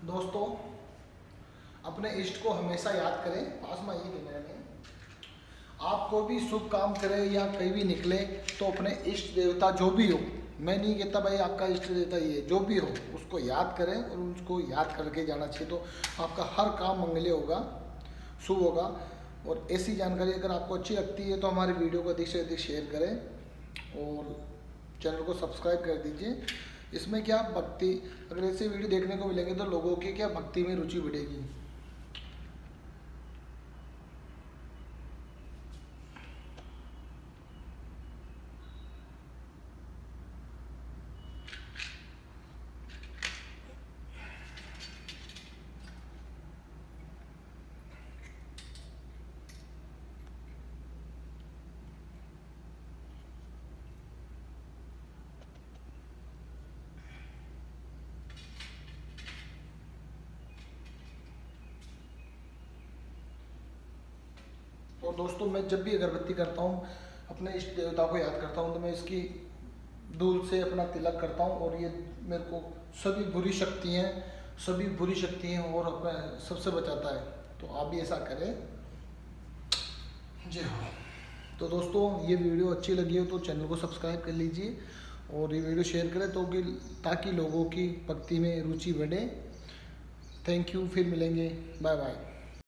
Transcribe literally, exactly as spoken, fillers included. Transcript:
दोस्तों, अपने इष्ट को हमेशा याद करें। पास में ये कैमरा में आपको भी शुभ काम करे या कहीं भी निकले तो अपने इष्ट देवता जो भी हो, मैं नहीं कहता भाई आपका इष्ट देवता ये जो भी हो, उसको याद करें और उसको याद करके जाना चाहिए। तो आपका हर काम मंगल्य होगा, शुभ होगा। और ऐसी जानकारी अगर आपको अच्छी लगती है तो हमारी वीडियो को अधिक से अधिक शेयर करें और चैनल को सब्सक्राइब कर दीजिए। इसमें क्या भक्ति, अगर ऐसे वीडियो देखने को मिलेंगे तो लोगों की क्या भक्ति में रुचि बढ़ेगी। और दोस्तों, मैं जब भी अगरबत्ती करता हूँ अपने इष्ट देवता को याद करता हूँ तो मैं इसकी धूल से अपना तिलक करता हूँ और ये मेरे को सभी बुरी शक्तियाँ सभी बुरी शक्तियाँ और अपने सबसे बचाता है। तो आप भी ऐसा करें। जय हो। तो दोस्तों, ये वीडियो अच्छी लगी हो तो चैनल को सब्सक्राइब कर लीजिए और ये वीडियो शेयर करें तो कि ताकि लोगों की भक्ति में रुचि बढ़े। थैंक यू, फिर मिलेंगे, बाय बाय।